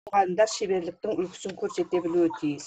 мұғалімдер шеберліктің үлгісін көрсете білуі тиіс.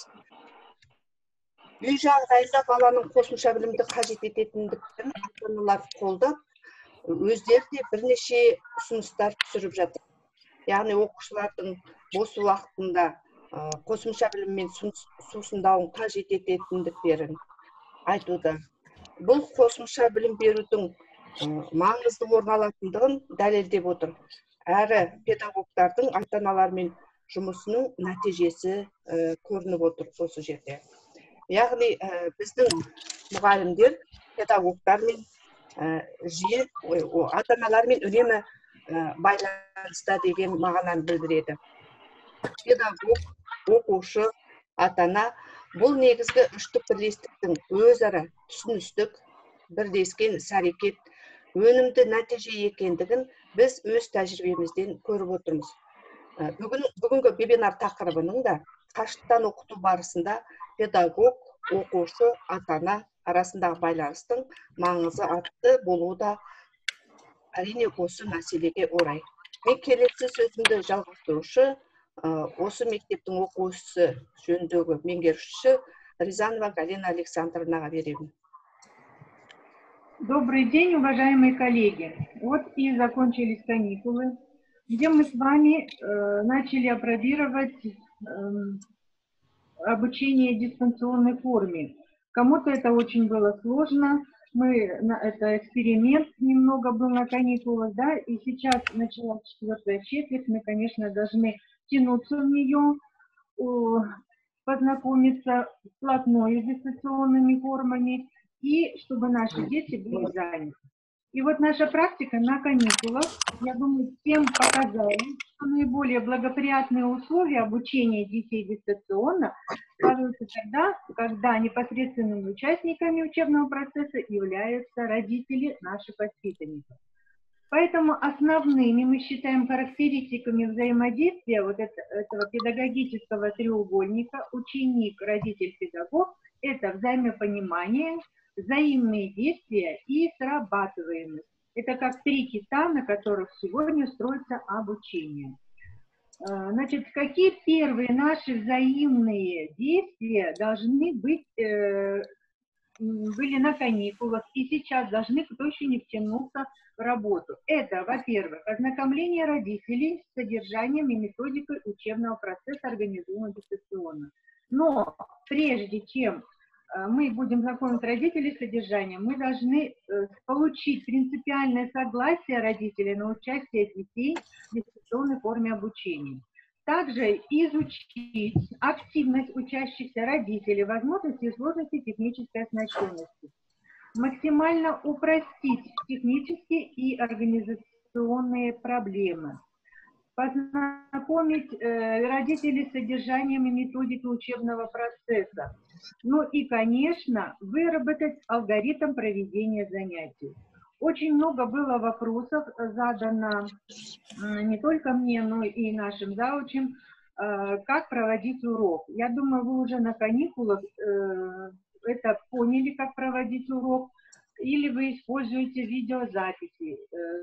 Үй жағдайында баланың қосымша білімді қажет ететіндіктен ата-аналар қолдап, өздері де бірнеше ұсыныстар түсіріп жатыр. Яғни оқушылардың бос уақытында қосымша біліммен сусындауын қажет ететіндіктерін айтуда. Бұл қосымша білім берудің маңызды орын алатындығын дәлелдеп отыр. Әрі педагогтардың ата-аналармен жұмысының нәтижесі көрініп отыр осы жерде. Яғни біздің мұғалімдер педагогтармен жиі ата-аналармен үнемі байланыста деген мағынаны білдіреді. Педагог, оқушы, ата-ана бұл негізгі үштік бірлестіктің өзара түсіністік, бірлескен іс-әрекет, өнімді нәтиже екендігін біз өз тәжірибемізден көріп отырмыз. Бүгінгі вебинар тақырыбының да қашықтан оқыту барысында педагог, оқушы, ата-ана арасындағы байланыстың маңызы атты болуы да әрине осы мәселеге орай. Мен келесі сөзімді жалғастырушы, осы мектептің оқушысы жөніндегі меңгерушісі Рязанова Галина Александровнаға беремін. Добрый день, уважаемые коллеги. Вот и закончились каникулы, где мы с вами начали опробировать обучение в дистанционной форме. Кому-то это очень было сложно, это эксперимент немного был на каникулах, да, и сейчас началась 4-я четверть, мы, конечно, должны тянуться в нее, познакомиться вплотную с дистанционными формами, и чтобы наши дети были заняты. И вот наша практика на каникулах, я думаю, всем показала, что наиболее благоприятные условия обучения детей дистанционно складываются тогда, когда непосредственными участниками учебного процесса являются родители наших воспитанников. Поэтому основными мы считаем характеристиками взаимодействия вот этого педагогического треугольника ученик, родитель, педагог – это взаимопонимание, взаимные действия и срабатываемость. Это как 3 кита, на которых сегодня строится обучение. Значит, какие первые наши взаимные действия должны быть, были на каникулах и сейчас должны, кто еще не втянулся в работу? Это, во-первых, ознакомление родителей с содержанием и методикой учебного процесса, организованного дистанционно. Но прежде чем мы будем знакомить родителей с содержанием, мы должны получить принципиальное согласие родителей на участие детей в дистанционной форме обучения. Также изучить активность учащихся родителей, возможности и сложности технической оснащенности. Максимально упростить технические и организационные проблемы. Познакомить родителей с содержанием и методикой учебного процесса. Ну и, конечно, выработать алгоритм проведения занятий. Очень много было вопросов задано не только мне, но и нашим заучим, как проводить урок. Я думаю, вы уже на каникулах это поняли, как проводить урок, или вы используете видеозаписи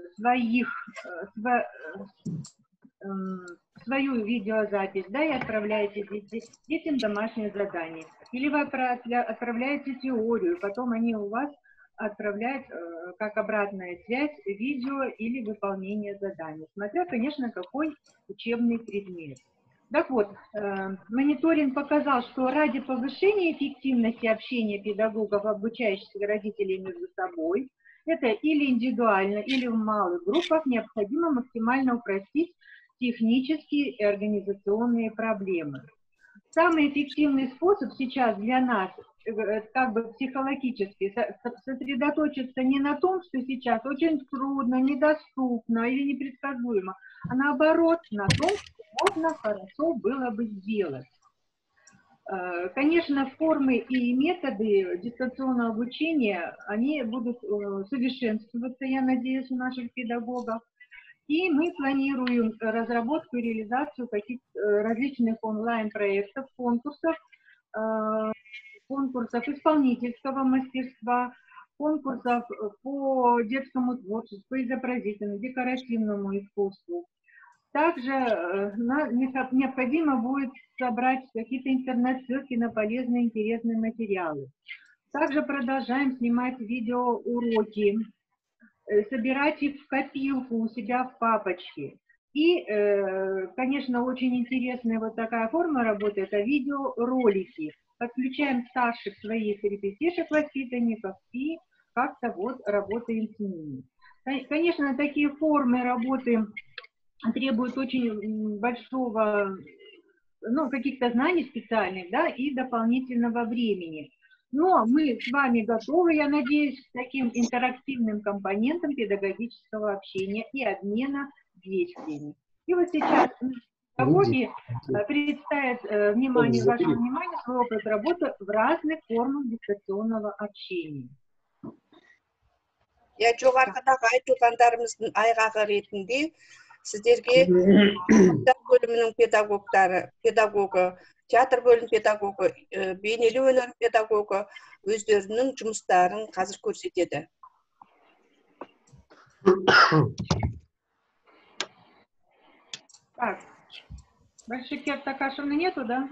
свою видеозапись, да, и отправляете детям домашнее задание. Или вы отправляете теорию, потом они у вас отправляют как обратная связь видео или выполнение заданий, смотря, конечно, какой учебный предмет. Так вот, мониторинг показал, что ради повышения эффективности общения педагогов, обучающихся родителей между собой, это или индивидуально, или в малых группах, необходимо максимально упростить технические и организационные проблемы. Самый эффективный способ сейчас для нас, как бы психологически, сосредоточиться не на том, что сейчас очень трудно, недоступно или непредсказуемо, а наоборот, на том, что можно хорошо было бы сделать. Конечно, формы и методы дистанционного обучения, они будут совершенствоваться, я надеюсь, у наших педагогов. И мы планируем разработку и реализацию каких-то различных онлайн-проектов, конкурсов исполнительского мастерства, конкурсов по детскому творчеству, изобразительному, декоративному искусству. Также необходимо будет собрать какие-то интернет-ссылки на полезные интересные материалы. Также продолжаем снимать видеоуроки, собирать их в копилку у себя в папочке. И, конечно, очень интересная вот такая форма работы – это видеоролики. Подключаем старших своих ребятишек, воспитанников и как-то вот работаем с ними. Конечно, такие формы работы требуют очень большого, каких-то знаний специальных, да, и дополнительного времени. Но мы с вами готовы, я надеюсь, к таким интерактивным компонентам педагогического общения и обмена действиями. И вот сейчас педагоги представят вашему вниманию свой опыт работы в разных формах дистанционного общения. Я жоғарыдағы айтылғандарымыздың айғағы ретінде сіздерге бөлімінің педагогы, театр бөлім педагогы, бейнелеу өнер педагогы өздерінің жұмыстарын қазір көрсетеді. Так, Большикер Токашевны нету, да?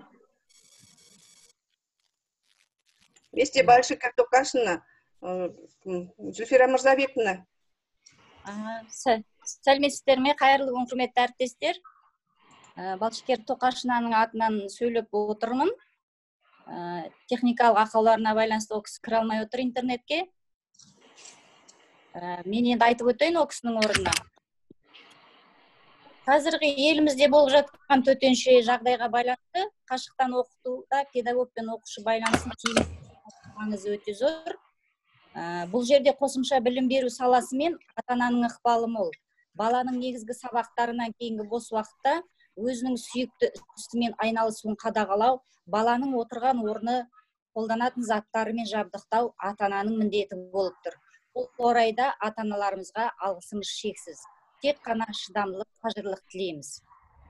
Вместе Большикер Токашевна, Зульфира Мырзабековна. Сәлеметсіздер ме, қайырлы күн, құрметті әріптестер. Балшыкер Тоқашевнаның атынан сөйлеп отырмын. Техникалық ақауларына байланысты ол кісі кіре алмай отыр интернетке. Мен енді айтып өтейін ол кісінің орнына. Қазіргі елімізде болып жатқан төтенше жағдайға байланысты қашықтан оқытуда педагог пен оқушы байланысын маңызы өте зор. Бұл жерде қосымша білім беру саласы мен ата-ананың ықпалы мол. Баланың негізгі сабақтарынан кейінгі бос уақытта өзінің сүйікті ісімен айналысуын қадағалау, баланың отырған орны, қолданатын заттары мен жабдықтау ата-ананың міндеті болып тұр. Бұл орайда ата-аналарымызға алғысымыз шексіз. Тек қана шыдамдылық, қажырлық тілейміз.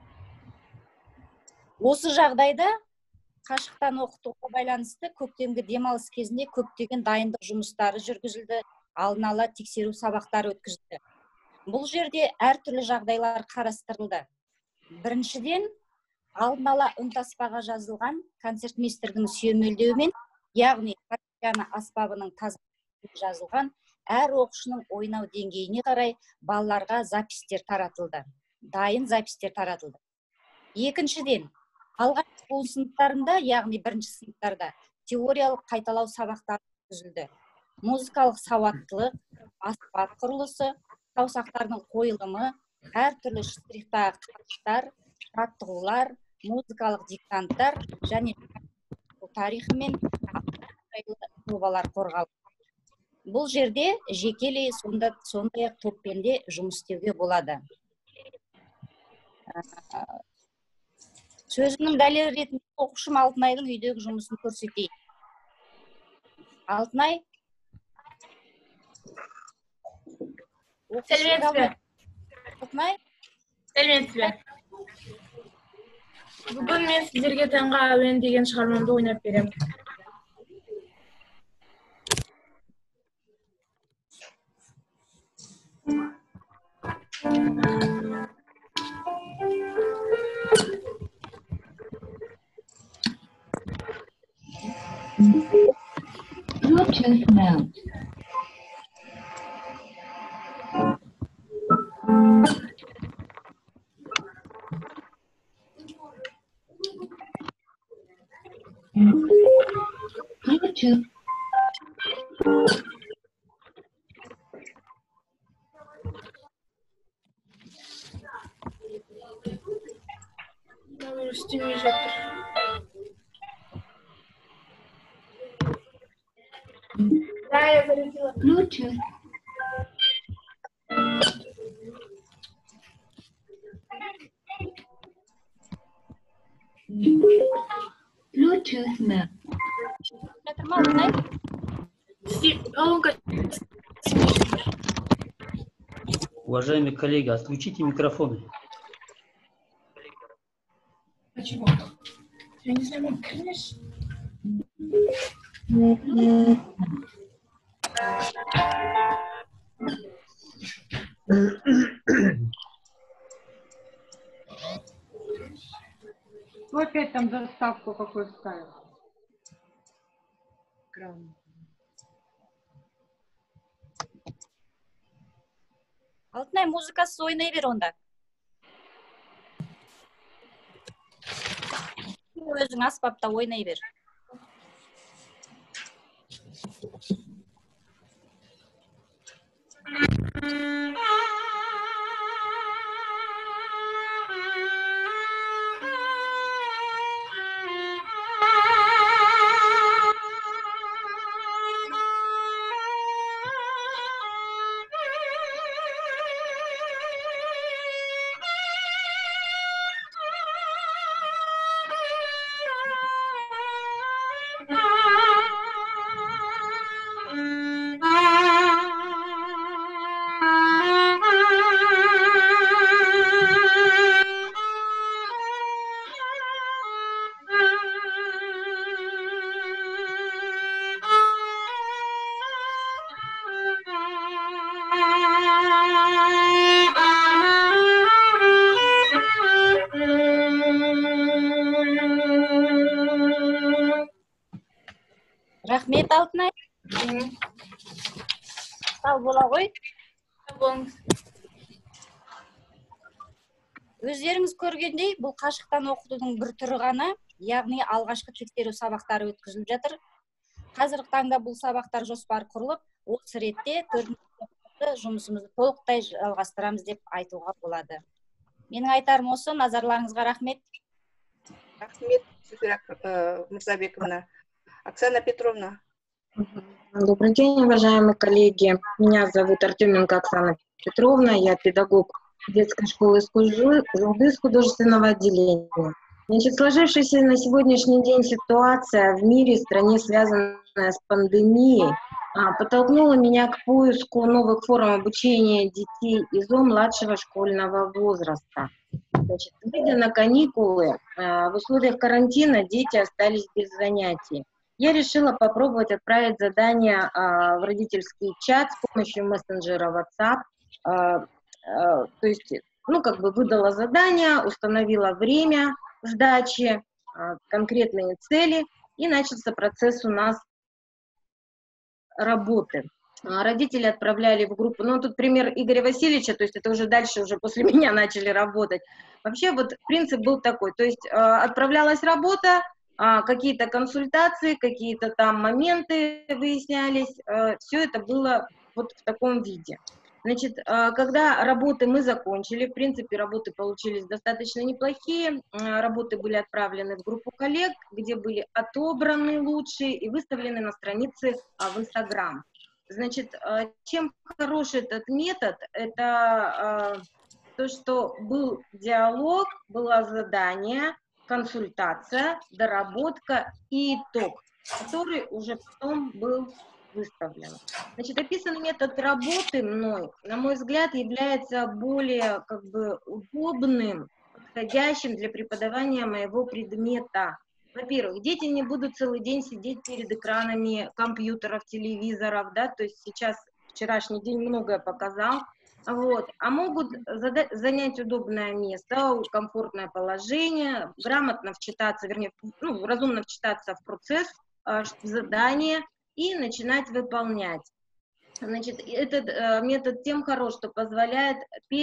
Осы жағдайда қашықтан оқытуға байланысты көктемгі демалыс кезінде көптеген дайындық жұмыстары жүргізілді, алдын ала тексеру сабақтары өткізілді. Бұл жерде әртүрлі жағдайлар қарастырылды. Біріншіден, алдын ала үнтаспаға жазылған концертмейстердің сүйемелдеуімен, яғни фортепиано аспабының тазалығымен жазылған әр оқушының ойнау деңгейіне қарай балаларға запистер таратылды. Дайын запистер таратылды. Екіншіден, алғашқы сыныптарында, яғни бірінші сыныптарда теориялық қайталау сабақтары өткізілді. Музыкалық сауаттылық, аспап құрылысы, саусақтардың қойылымы, әртүрлі штрихтағы қарыштар, жаттығулар, музыкалық диктанттар және тарихы мен жобалар қорғалды. Бұл жерде жекелей сондай-ақ топпен де жұмыс істеуге болады. Сөзімнің дәлелі ретінде оқушым Алтынайдың үйдегі жұмысын көрсетейін. Алтынай? Сәлеметсіз. Алтынай? Сәлеметсіз. Бүгін мен сіздерге таңға әуен деген шығармамды ойнап беремін. Bluetooth mode. Bluetooth. Істемей жатыр. Bluetooth. Bluetooth mode. Уважаемые коллеги, отключите микрофоны. Почему? Я не знаю, конечно. Кто опять там заставку какую ставил? Алтынай, музыкасы ойнай бер онда. Өзің аспапта ойнай бер. Рахмет, Алтынай. Сау бола ғой. Өздеріңіз көргендей, бұл қашықтан оқытудың бір түрі ғана, яғни алғашқы тексеру сабақтары өткізіліп жатыр. Қазіргі таңда бұл сабақтар жоспар құрылып, осы ретте 4-ші жұмысымызды толықтай жалғастырамыз деп айтуға болады. Менің айтарым осы, назарларыңызға рахмет. Рахмет, Зульфира Мурзабековна. Оксана Петровна. Добрый день, уважаемые коллеги. Меня зовут Артеменко Оксана Петровна, я педагог детской школы из художественного отделения. Значит, сложившаяся на сегодняшний день ситуация в мире, в стране, связанная с пандемией, подтолкнула меня к поиску новых форм обучения детей ИЗО младшего школьного возраста. Значит, выйдя на каникулы, в условиях карантина дети остались без занятий. Я решила попробовать отправить задание в родительский чат с помощью мессенджера WhatsApp. То есть, выдала задание, установила время сдачи, конкретные цели, и начался процесс у нас работы. Родители отправляли в группу, тут пример Игоря Васильевича, то есть это уже дальше, уже после меня начали работать. Вообще вот принцип был такой, то есть отправлялась работа, какие-то консультации, какие-то там моменты выяснялись, все это было вот в таком виде. Значит, когда работы мы закончили, в принципе, работы получились достаточно неплохие, работы были отправлены в группу коллег, где были отобраны лучшие и выставлены на странице в Инстаграм. Значит, чем хорош этот метод, это то, что был диалог, было задание, консультация, доработка и итог, который уже потом был выставлен. Значит, описанный метод работы мной, на мой взгляд, является более удобным, подходящим для преподавания моего предмета. Во-первых, дети не будут целый день сидеть перед экранами компьютеров, телевизоров, да, то есть сейчас вчерашний день многое показал, вот, а могут занять удобное место, комфортное положение, грамотно вчитаться, вернее, разумно вчитаться в процесс, в задание и начинать выполнять. Значит, этот метод тем хорош, что позволяет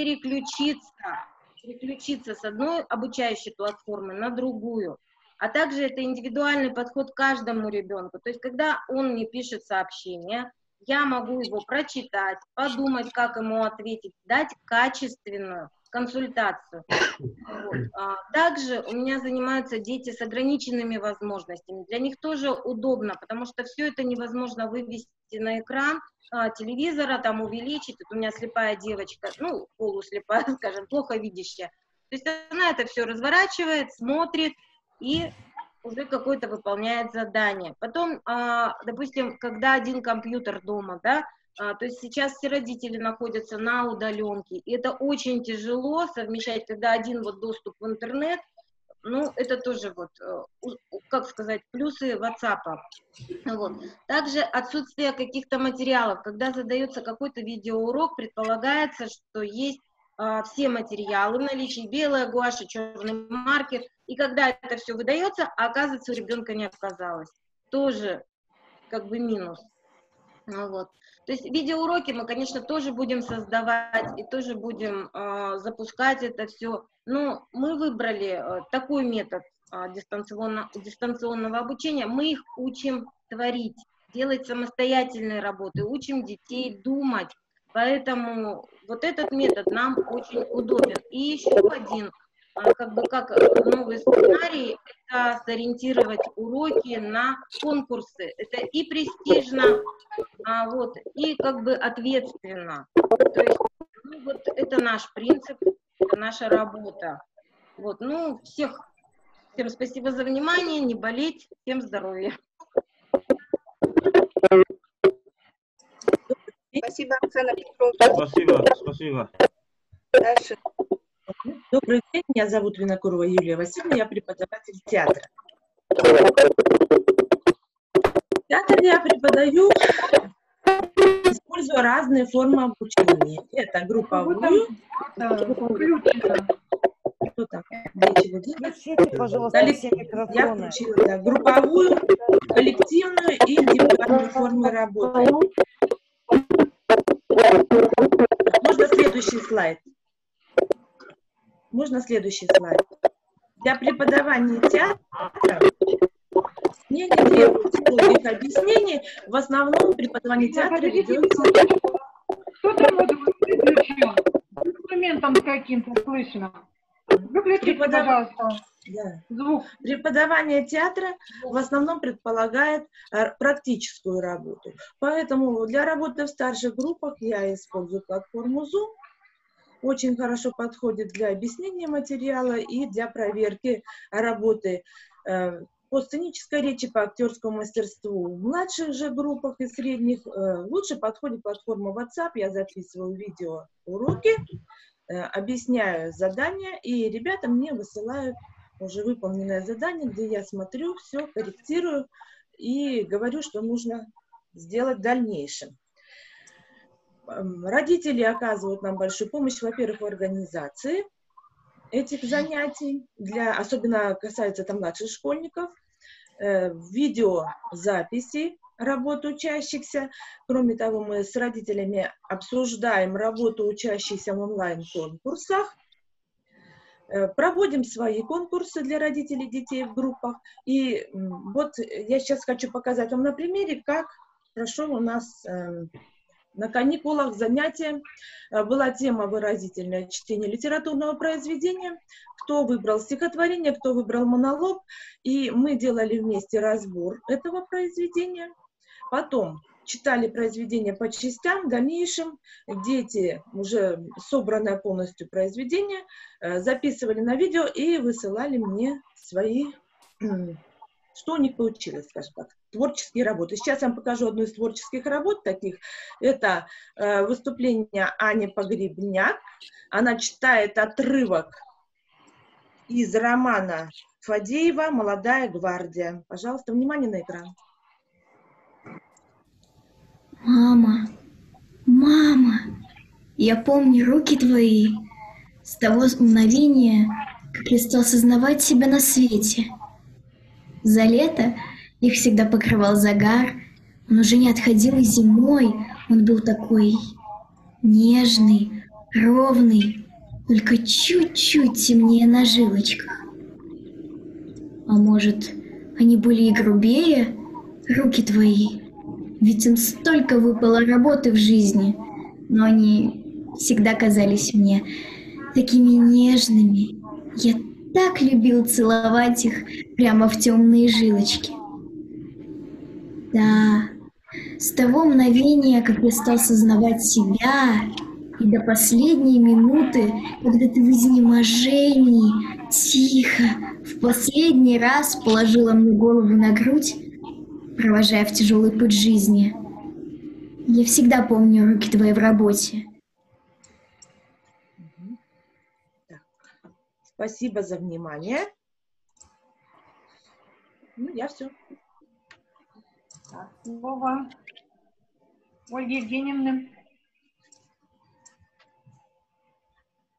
переключиться с одной обучающей платформы на другую. А также это индивидуальный подход к каждому ребенку. То есть, когда он мне пишет сообщение, я могу его прочитать, подумать, как ему ответить, дать качественную консультацию. Вот. Также у меня занимаются дети с ограниченными возможностями. Для них тоже удобно, потому что все это невозможно вывести на экран телевизора, там увеличить. Вот у меня слепая девочка, полуслепая, скажем, плохо видящая. То есть она это все разворачивает, смотрит и уже какое-то выполняет задание. Потом, допустим, когда один компьютер дома, да, то есть сейчас все родители находятся на удаленке, и это очень тяжело совмещать, когда один доступ в интернет, это тоже плюсы WhatsApp. Вот. Также отсутствие каких-то материалов, когда задается какой-то видеоурок, предполагается, что есть все материалы в наличии, белая гуашь и черный маркер, и когда это все выдается, а оказывается, у ребенка не оказалось. Тоже как бы минус. Ну, вот. То есть видеоуроки мы, конечно, тоже будем создавать и тоже будем запускать это все. Но мы выбрали такой метод дистанционного обучения. Мы их учим творить, делать самостоятельные работы, учим детей думать. Поэтому вот этот метод нам очень удобен. И еще один, как бы как новый сценарий, это сориентировать уроки на конкурсы. Это и престижно, вот, и как бы ответственно. То есть, ну, вот это наш принцип, это наша работа. Вот, ну, всем спасибо за внимание, не болеть, всем здоровья. Спасибо, Оксана Петровна. Спасибо. Дальше. Добрый день, меня зовут Винокурова Юлия Васильевна, я преподаватель театра. Театр я преподаю, используя разные формы обучения. Это групповую. Кто там? Включите, пожалуйста, все микрофоны. Я включила групповую, коллективную и индивидуальную формы работы. Можно следующий слайд? Можно следующий слайд? Для преподавания театра мне не требуется долгих объяснений. В основном преподавание театра ведется... Кто там вот выключил? Инструментом каким-то слышно. Выключите, пожалуйста, звук. Преподавание театра в основном предполагает практическую работу. Поэтому для работы в старших группах я использую платформу Zoom. Очень хорошо подходит для объяснения материала и для проверки работы по сценической речи, по актерскому мастерству. В младших же группах и средних лучше подходит платформа WhatsApp. Я записываю видеоуроки, объясняю задания, и ребята мне высылают уже выполненное задание, где я смотрю, все корректирую и говорю, что нужно сделать в дальнейшем. Родители оказывают нам большую помощь, во-первых, в организации этих занятий, особенно касается это младших школьников, видеозаписи работы учащихся. Кроме того, мы с родителями обсуждаем работу учащихся в онлайн-конкурсах, проводим свои конкурсы для родителей детей в группах. И вот я сейчас хочу показать вам на примере, как прошел у нас на каникулах занятия. Была тема выразительное чтение литературного произведения. Кто выбрал стихотворение, кто выбрал монолог. И мы делали вместе разбор этого произведения. Потом читали произведение по частям. В дальнейшем дети, уже собранное полностью произведение, записывали на видео и высылали мне свои, что у них получилось, скажем так, творческие работы. Сейчас я вам покажу одну из творческих работ таких. Это выступление Ани Погребняк. Она читает отрывок из романа Фадеева «Молодая гвардия». Пожалуйста, внимание на экран. Мама, мама, я помню руки твои с того мгновения, как я стал сознавать себя на свете. За лето их всегда покрывал загар, он уже не отходил и зимой, он был такой нежный, ровный, только чуть-чуть темнее на жилочках. А может, они были и грубее, руки твои? Ведь им столько выпало работы в жизни, но они всегда казались мне такими нежными. Я так любил целовать их прямо в темные жилочки. Да, с того мгновения, как я стал сознавать себя, и до последней минуты, когда ты в изнеможении, тихо, в последний раз положила мне голову на грудь, провожая в тяжелый путь жизни. Я всегда помню руки твои в работе. Спасибо за внимание. Ну, я все. Слово Ольге Евгеньевне.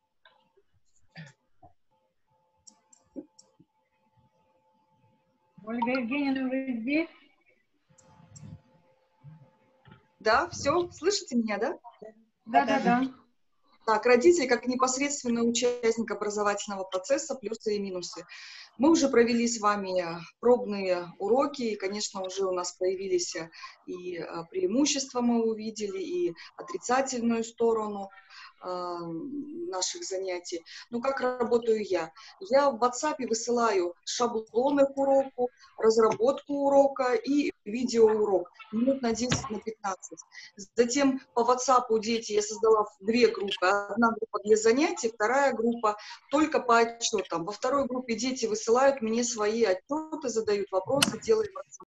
Ольга Евгеньевна, вы здесь? Да, все, слышите меня, да? Да. Так, родители как непосредственный участник образовательного процесса, плюсы и минусы. Мы уже провели с вами пробные уроки, и, конечно, уже у нас появились и преимущества мы увидели, и отрицательную сторону наших занятий. Ну, как работаю я? Я в WhatsApp высылаю шаблоны к уроку, разработку урока и видеоурок минут на 10, на 15. Затем по WhatsApp дети я создала две группы. Одна группа для занятий, вторая группа только по отчетам. Во второй группе дети высылают мне свои отчеты, задают вопросы, делаем